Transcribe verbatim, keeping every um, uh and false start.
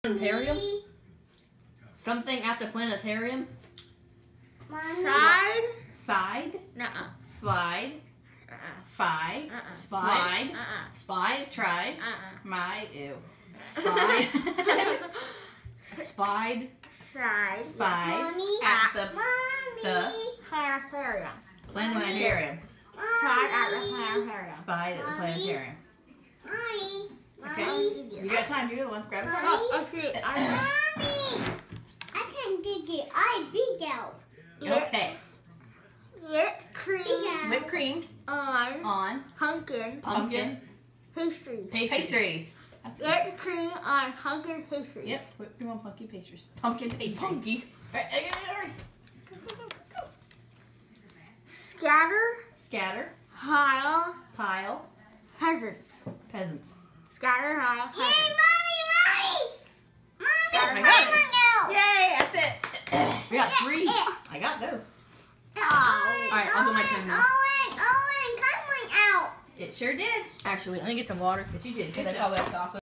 Planetarium? Something at the planetarium? Side. Side. Nuh-uh. Slide. Uh-uh. Fi. Uh-uh. Slide. Uh-uh. Spied? Tried. Uh-uh. My. Ew. Spied? Spied? Side. Spy. Mommy. At the Mommy. the Planetarium. planetarium. Side at the planetarium. Spied at the Mommy. planetarium. Mommy. Okay. Mommy. You got time. You're the one. Grab it. Mommy. Oh, okay. I Mommy. I can't dig it. I big out. Okay. Whipped cream Big out. Whipped cream on on pumpkin Pumpkin? pastries. Pastries. pastries. Whipped cream on pumpkin pastries. Yep. Whipped cream on pumpkin pastries. Pumpkin pastries. Punky. All right. All right. Go, go, go, go. Scatter Scatter. pile Pile. peasants. Peasants. Scatter pile Yay, peasants. Mommy, Mommy. Mommy, Mommy, I got it. come on Yay! That's it. We got three. I got those. out. Alright, I'll do my turn now. Owen, Owen, come on out. It sure did. Actually, let me get some water. But you did. Because Good I job. probably have chocolate.